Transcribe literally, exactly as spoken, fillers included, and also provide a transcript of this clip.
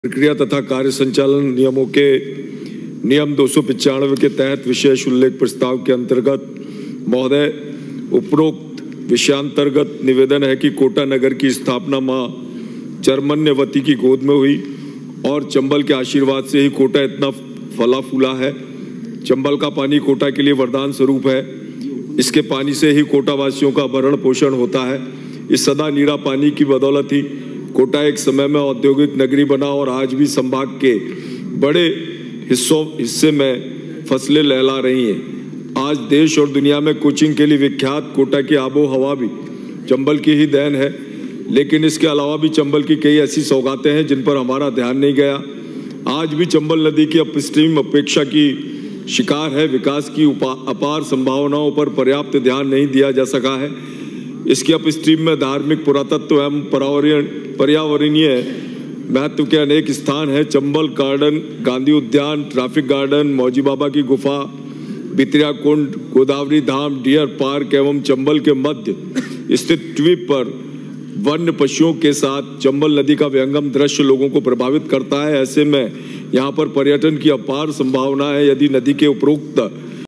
प्रक्रिया तथा कार्य संचालन नियमों के नियम दो सौ पचानवे के तहत विशेष उल्लेख प्रस्ताव के अंतर्गत महोदय उपरोक्त विषयांतर्गत निवेदन है कि कोटा नगर की स्थापना मां चरमन्यवती की गोद में हुई और चंबल के आशीर्वाद से ही कोटा इतना फला फूला है। चंबल का पानी कोटा के लिए वरदान स्वरूप है। इसके पानी से ही कोटा वासियों का भरण पोषण होता है। इस सदा नीरा पानी की बदौलत ही कोटा एक समय में औद्योगिक नगरी बना और आज भी संभाग के बड़े हिस्सों हिस्से में फसलें लहला रही हैं। आज देश और दुनिया में कोचिंग के लिए विख्यात कोटा की आबो हवा भी चंबल की ही देन है, लेकिन इसके अलावा भी चंबल की कई ऐसी सौगातें हैं जिन पर हमारा ध्यान नहीं गया। आज भी चंबल नदी की अपस्ट्रीम अपेक्षा की शिकार है। विकास की अपार संभावनाओं पर पर्याप्त ध्यान नहीं दिया जा सका है। इसकी अपस्ट्रीम में धार्मिक, पुरातत्व एवं पर्यावरणीय महत्व के अनेक स्थान हैं। चंबल गार्डन, गांधी उद्यान, ट्रैफिक गार्डन, मौजी बाबा की गुफा, बितरिया कुंड, गोदावरी धाम, डियर पार्क एवं चंबल के मध्य स्थित द्वीप पर वन्य पशुओं के साथ चंबल नदी का विहंगम दृश्य लोगों को प्रभावित करता है। ऐसे में यहाँ पर पर्यटन की अपार संभावना है। यदि नदी के उपरोक्त